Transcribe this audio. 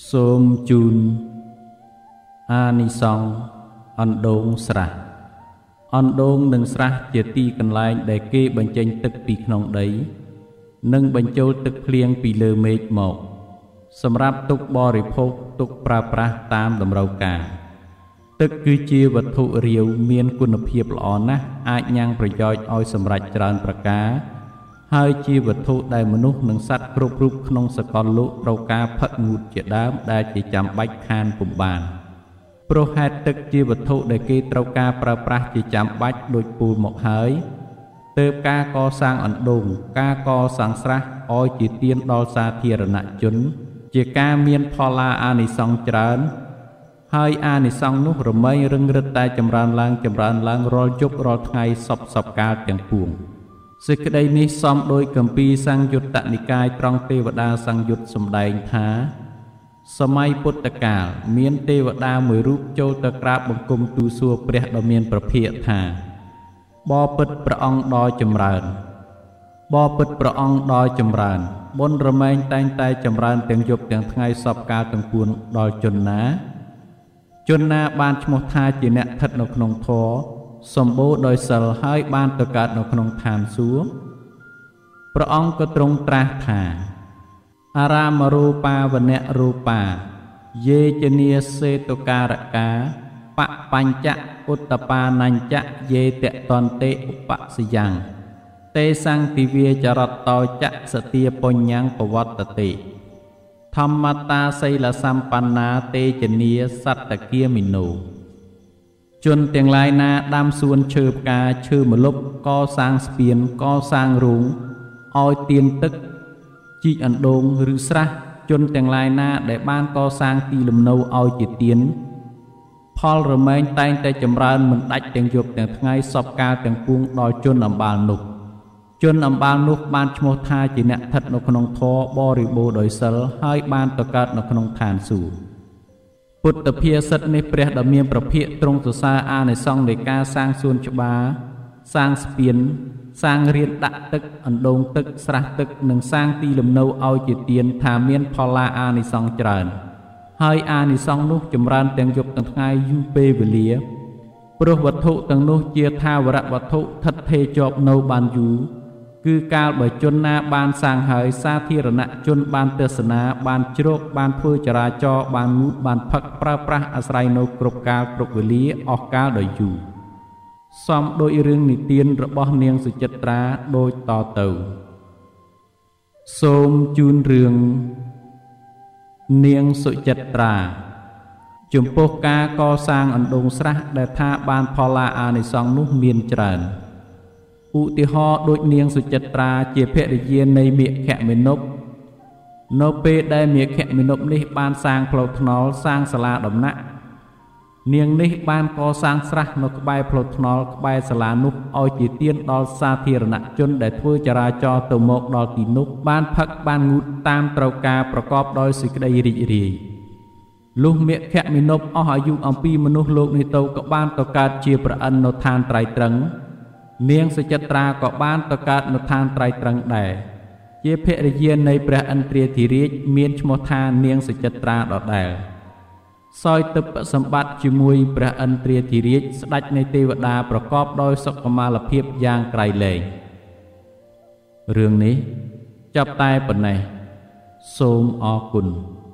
សូមជូនអានិសង្ឃអណ្ដូងស្រះអណ្ដូងនិងស្រះជាទីកន្លែងដែលគេបញ្ចេញទឹកពីក្នុងដីនិងបញ្ចូលទឹកភ្លៀងពីលើមេឃមកសម្រាប់ទុកបរិភោគទុកប្រើប្រាស់តាមតម្រូវការទឹកគឺជាវត្ថុរាវមានគុណភាពល្អណាស់អាចញ៉ាំងប្រយោជន៍ឲ្យសម្រេចច្រើនប្រការហើយជាវត្ថុដែលមនុស្សនិងសត្វគ្រប់រូបក្នុងសកលលោកត្រូវការផឹកងូតជាដើមដែលជាចាំបាច់ខានពុំបានព្រោះហេតុទឹកជាវត្ថុដែលគេត្រូវការប្រើប្រាស់ជាចាំបាច់ដូចពូលមកហើយទើបការកសាងអណ្ដូងការកសាងស្រះឲ្យជាទានដល់សាធារណជនជាការមានផល្លាអានិសង្ឃច្រើនហើយអានិសង្ឃនោះរមែងរឹងរិតតែចម្រើនឡើងរាល់យប់រាល់ថ្ងៃសពកាលទាំងពួងសេចក្តីនេះសមដោយគម្ពីរសង្យុត្តនិកាយត្រង់ទេវតាសង្យុត្តសម្ដែងថាសម័យពុទ្ធកាលមានទេវតាមួយរូបចូលទៅក្រាបបង្គំទូលសួរព្រះដ៏មានព្រះភិក្ខថាបបិទ្ធព្រះអង្គដ៏ចម្រើនបុណ្យរមែងតែងតែចម្រើនទាំងយប់ទាំងថ្ងៃសពកាលទាំងពួងដល់ជនណាបានឈ្មោះថាជាអ្នកស្ថិតនៅក្នុងធម៌សម្បូរដោយសិលហើយបានទៅកើតនៅក្នុងឋានសួគ៌ព្រះអង្គក៏ទ្រង់ត្រាស់ថាអារាមរូបាវនៈរូបាយេជនីសេតុការកាបបញ្ចៈឧត្តបានញ្ចៈយេតតន្តិឧបសយ៉ាងទេសង្តិវាចរតោចៈសទាបញ្ញੰបវត្តតិធម្មតាសីលសម្បណ្ណាទេជនីសត្តគាមិណូជនទាំងឡាយណាដាំសួនឈើផ្កាឈើម្លប់កសាងស្ពានកសាងរូងឲ្យទៀនទឹកជីកអណ្ដូងឬស្រះជនទាំងឡាយណាដែលបានកសាងទីលំនៅឲ្យជាទៀនផលរមែងតែងតែចម្រើនមិនដាច់ទាំងយប់ទាំងថ្ងៃសពកាលទាំងពួងដល់ជនអំបាលនោះបានឈ្មោះថាជាអ្នកស្ថិតនៅក្នុងធម៌បរិបូរដោយសិលហើយបានទៅកើតនៅក្នុងឋានសួគ៌ពុទ្ធភាសិតនេះព្រះដ៏មានព្រះភិក្ខទ្រង់សរសើរអានិសង្ឃនៃការសាងសួនច្បារសាងស្ពានសាងរានដាក់ទឹកអណ្ដូងទឹកស្រះទឹកនិងសាងទីលំនៅឲ្យជាទានថាមានផល្លាអានិសង្ឃច្រើនហើយអានិសង្ឃនោះចម្រើនទាំងយប់ទាំងថ្ងៃយូរពេលវេលាព្រោះវត្ថុទាំងនោះជាថាវរៈវត្ថុថិតថេរជាប់នៅបានយូរគឺកាលបើជនណាបានសាងហើយសាធារណជនបានទស្សនាបានជ្រកបានធ្វើចរាចរណ៍បានងូតបានផឹកប្រើប្រាស់អាស្រ័យនៅគ្រប់កាលគ្រប់វេលាអស់កាលដ៏យូរសមដោយរឿងនិទានរបស់នាងសុចិត្រាដូចតទៅសូមជូនរឿងនាងសុចិត្រាចំពោះការកសាងអណ្ដូងស្រះដែលថាបានផល្លាអានិសង្ឃនោះមានច្រើនឧទាហរណ៍ដូចនាងសុចិត្រាជាភរិយានៃមាឃមិណពនៅពេលដែលមាឃមិណពនេះបានសាងផ្លូវថ្នល់សាងសាលាដំណាក់នាងនេះបានកសាងស្រះនៅក្បែរផ្លូវថ្នល់ក្បែរសាលានោះឲ្យជាទានដល់សាធារណជនដែលធ្វើចរាចរណ៍ទៅមកដល់ទីនោះបានផឹកបានងូតតាមត្រូវការប្រកបដោយសេចក្តីរីករាយលុះមាឃមិណពអស់អាយុអំពីមនុស្សលោកនេះទៅក៏បានទៅកើតជាព្រះឥន្ទនៅឋានត្រៃត្រឹងនាងសុចិត្រាក៏បានទៅកើតនៅឋានត្រៃត្រឹងដែរជាភរិយានៃព្រះឥន្ទ្រាធិរាជមានឈ្មោះថានាងសុចិត្រាដដែលសោយទឹកសម្បត្តិជាមួយព្រះឥន្ទ្រាធិរាជស្ដេចនៃទេវតាប្រកបដោយសុខុមាលភាពយ៉ាងក្រៃលែងរឿងនេះចាប់តែប៉ុណ្ណេះសូមអរគុណ